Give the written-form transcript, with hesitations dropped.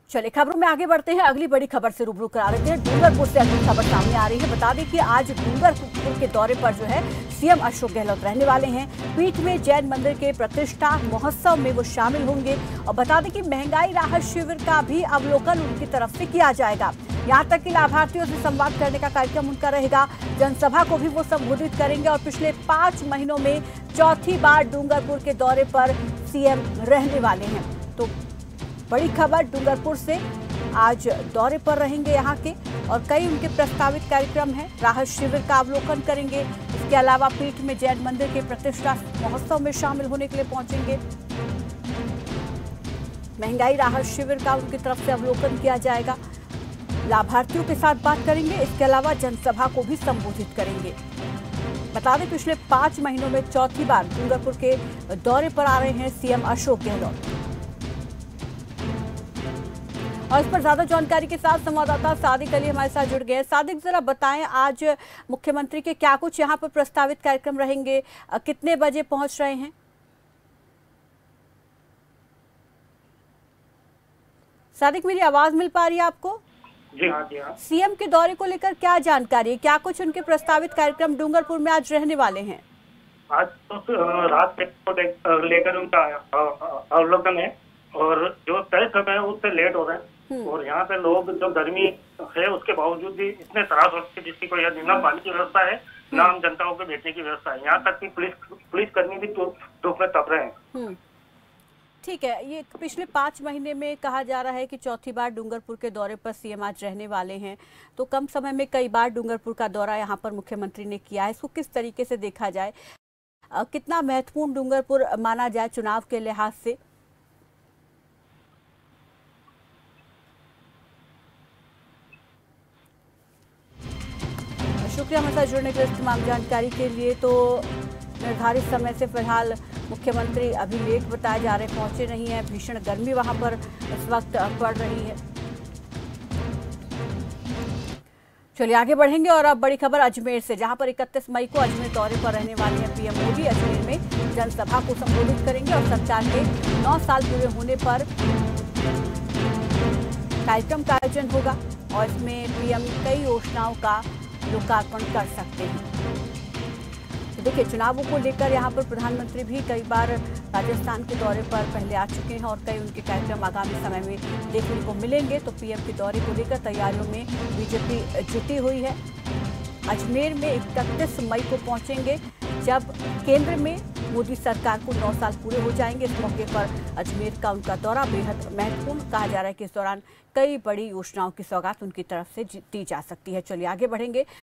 चलिए खबरों में आगे बढ़ते हैं। अगली बड़ी खबर से रूबरू करा देते हैं। डूंगरपुर से अगली खबर सामने आ रही है। बता दें कि आज डूंगरपुर के दौरे पर जो है सीएम अशोक गहलोत रहने वाले हैं। पीठ में जैन मंदिर के प्रतिष्ठा महोत्सव में वो शामिल होंगे और बता दें कि महंगाई राहत शिविर का भी अवलोकन उनकी तरफ से किया जाएगा। यहाँ तक कि लाभार्थियों से संवाद करने का कार्यक्रम उनका रहेगा। जनसभा को भी वो संबोधित करेंगे और पिछले 5 महीनों में चौथी बार डूंगरपुर के दौरे पर सीएम रहने वाले हैं। तो बड़ी खबर डूंगरपुर से, आज दौरे पर रहेंगे यहाँ के और कई उनके प्रस्तावित कार्यक्रम हैं। राहत शिविर का अवलोकन करेंगे। इसके अलावा पीठ में जैन मंदिर के प्रतिष्ठा महोत्सव में शामिल होने के लिए पहुंचेंगे। महंगाई राहत शिविर का उनकी तरफ से अवलोकन किया जाएगा। लाभार्थियों के साथ बात करेंगे। इसके अलावा जनसभा को भी संबोधित करेंगे। बता दें पिछले 5 महीनों में चौथी बार डूंगरपुर के दौरे पर आ रहे हैं सीएम अशोक गहलोत। और इस पर ज्यादा जानकारी के साथ संवाददाता सादिक अली हमारे साथ जुड़ गए हैं। सादिक, जरा बताएं आज मुख्यमंत्री के क्या कुछ यहाँ पर प्रस्तावित कार्यक्रम रहेंगे, कितने बजे पहुंच रहे हैं? सादिक, मेरी आवाज मिल पा रही है आपको? जी हाँ, जी हाँ। सीएम के दौरे को लेकर क्या जानकारी है, क्या कुछ उनके प्रस्तावित कार्यक्रम डूंगरपुर में आज रहने वाले हैं? आज तो रात को लेकर उनका अवलोकन है और जो तय समय है उससे लेट हो रहे हैं। और यहाँ पे लोग जो गर्मी है उसके बावजूद भी इतने त्रास होते हैं जिसकी कोई ना पानी की व्यवस्था है ना आम जनताओं को बैठने की व्यवस्था है। यहाँ तक कि पुलिस कर्मी भी धूप में तप रहे हैं। ठीक है, ये पिछले 5 महीने में कहा जा रहा है कि चौथी बार डूंगरपुर के दौरे पर सीएम आज रहने वाले हैं। तो कम समय में कई बार डूंगरपुर का दौरा यहाँ पर मुख्यमंत्री ने किया है। इसको किस तरीके से देखा जाए, कितना महत्वपूर्ण डूंगरपुर माना जाए चुनाव के लिहाज से? शुक्रिया हमारे साथ जुड़ने के लिए, तमाम जानकारी के लिए। तो निर्धारित समय से फिलहाल मुख्यमंत्री अभी लेट बताए जा रहे, पहुंचे नहीं है। भीषण गर्मी वहां पर इस वक्त पड़ रही है। चलिए आगे बढ़ेंगे और अब बड़ी खबर अजमेर से, जहां पर 31 मई को अजमेर दौरे पर रहने वाले हैं पीएम मोदी। अजमेर में जनसभा को संबोधित करेंगे और सरकार के 9 साल पूरे होने पर कार्यक्रम का आयोजन होगा और इसमें पीएम कई योजनाओं का लोकार्पण कर सकते हैं। तो देखिए, चुनावों को लेकर यहाँ पर प्रधानमंत्री भी कई बार राजस्थान के दौरे पर पहले आ चुके हैं और कई उनके कार्यक्रम आगामी समय में देखने को मिलेंगे। तो पीएम के दौरे को लेकर तैयारियों में बीजेपी जुटी हुई है। अजमेर में 31 मई को पहुंचेंगे, जब केंद्र में मोदी सरकार को 9 साल पूरे हो जाएंगे। इस मौके पर अजमेर का उनका दौरा बेहद महत्वपूर्ण कहा जा रहा है कि इस दौरान कई बड़ी योजनाओं की सौगात उनकी तरफ से दी जा सकती है। चलिए आगे बढ़ेंगे।